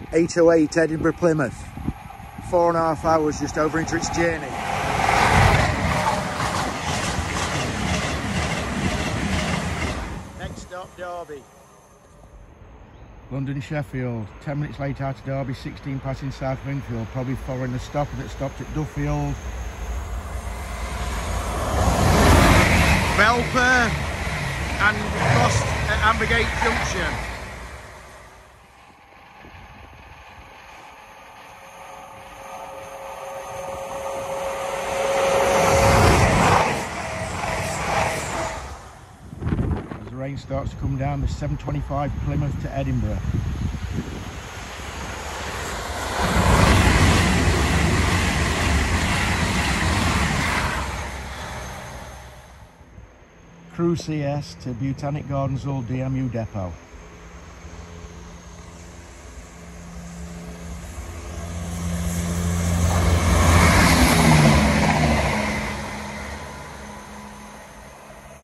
8:08 Edinburgh Plymouth. 4.5 hours just over into its journey. Next stop, Derby. London Sheffield, 10 minutes late out of Derby, 16 passing South Wingfield, probably following the stopper that stopped at Duffield. Belper and crossed at Ambergate Junction. As the rain starts to come down, the 7:25 Plymouth to Edinburgh. Crew CS to Botanic Gardens Hall DMU Depot.